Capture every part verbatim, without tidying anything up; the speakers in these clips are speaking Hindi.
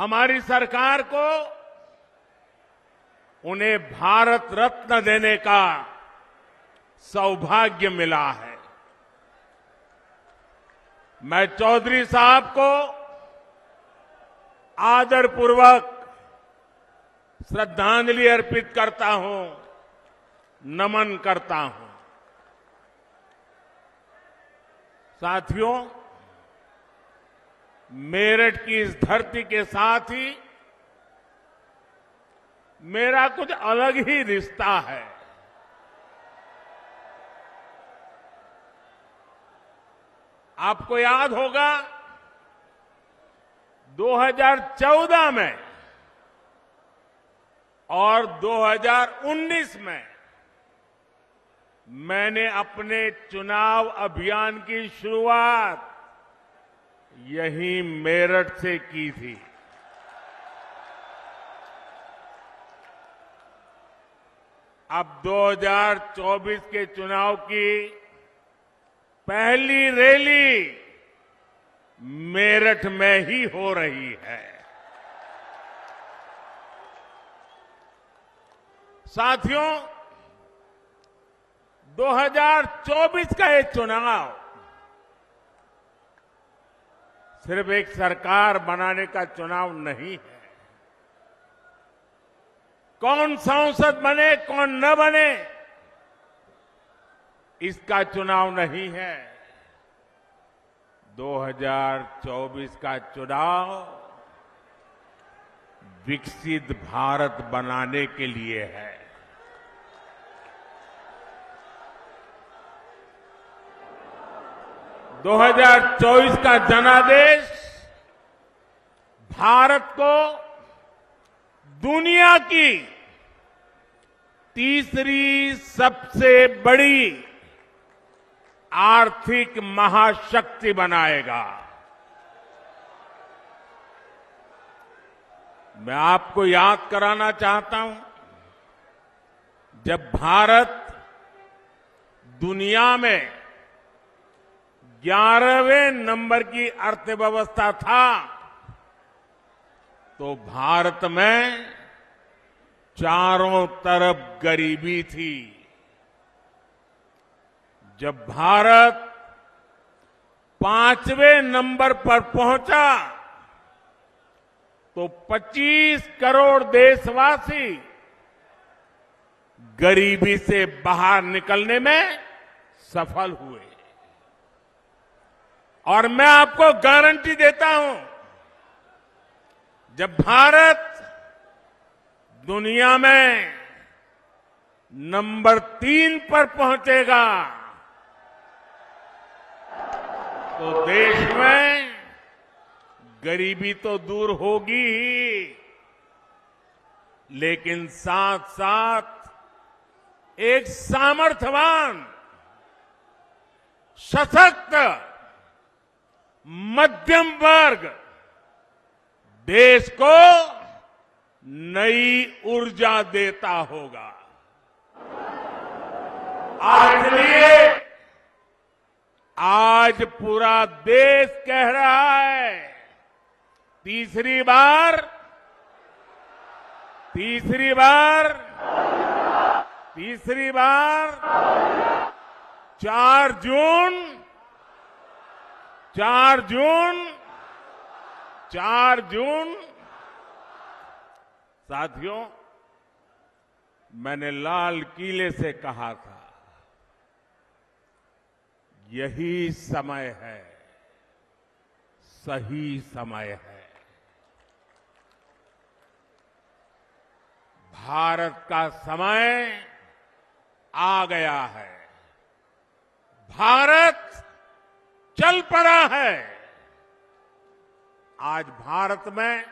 हमारी सरकार को उन्हें भारत रत्न देने का सौभाग्य मिला है। मैं चौधरी साहब को आदरपूर्वक श्रद्धांजलि अर्पित करता हूं, नमन करता हूं। साथियों, मेरठ की इस धरती के साथ ही मेरा कुछ अलग ही रिश्ता है। आपको याद होगा दो हज़ार चौदह में और दो हज़ार उन्नीस में मैंने अपने चुनाव अभियान की शुरुआत यहीं मेरठ से की थी। अब दो हज़ार चौबीस के चुनाव की पहली रैली मेरठ में ही हो रही है। साथियों, दो हज़ार चौबीस का ये चुनाव सिर्फ एक सरकार बनाने का चुनाव नहीं है। कौन सांसद बने कौन न बने इसका चुनाव नहीं है। दो हज़ार चौबीस का चुनाव विकसित भारत बनाने के लिए है। दो हज़ार चौबीस का जनादेश भारत को दुनिया की तीसरी सबसे बड़ी आर्थिक महाशक्ति बनाएगा। मैं आपको याद कराना चाहता हूं, जब भारत दुनिया में ग्यारहवें नंबर की अर्थव्यवस्था था तो भारत में चारों तरफ गरीबी थी। जब भारत पांचवें नंबर पर पहुंचा तो पच्चीस करोड़ देशवासी गरीबी से बाहर निकलने में सफल हुए। और मैं आपको गारंटी देता हूं, जब भारत दुनिया में नंबर तीन पर पहुंचेगा तो देश में गरीबी तो दूर होगी ही, लेकिन साथ साथ एक सामर्थ्यवान, सशक्त मध्यम वर्ग देश को नई ऊर्जा देता होगा। इसलिए आज पूरा देश कह रहा है, तीसरी बार तीसरी बार तीसरी बार चार जून चार जून चार जून साथियों, मैंने लाल किले से कहा था, यही समय है, सही समय है। भारत का समय आ गया है। भारत चल पड़ा है। आज भारत में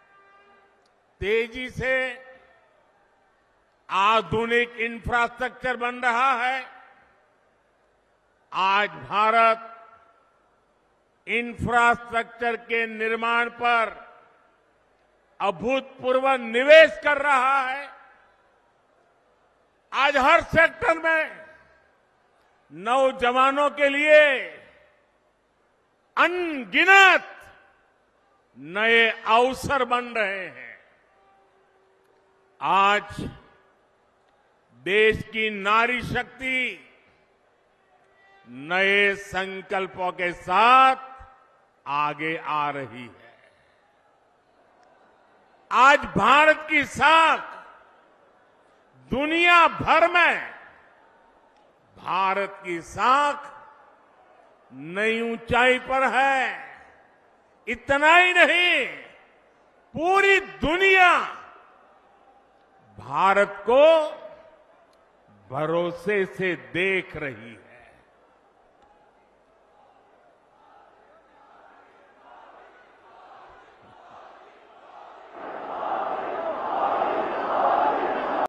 तेजी से आधुनिक इंफ्रास्ट्रक्चर बन रहा है। आज भारत इंफ्रास्ट्रक्चर के निर्माण पर अभूतपूर्व निवेश कर रहा है। आज हर सेक्टर में नौजवानों के लिए अनगिनत नए अवसर बन रहे हैं। आज देश की नारी शक्ति नए संकल्पों के साथ आगे आ रही है। आज भारत की साख दुनिया भर में, भारत की साख नई ऊंचाई पर है। इतना ही नहीं, पूरी दुनिया भारत को भरोसे से देख रही है।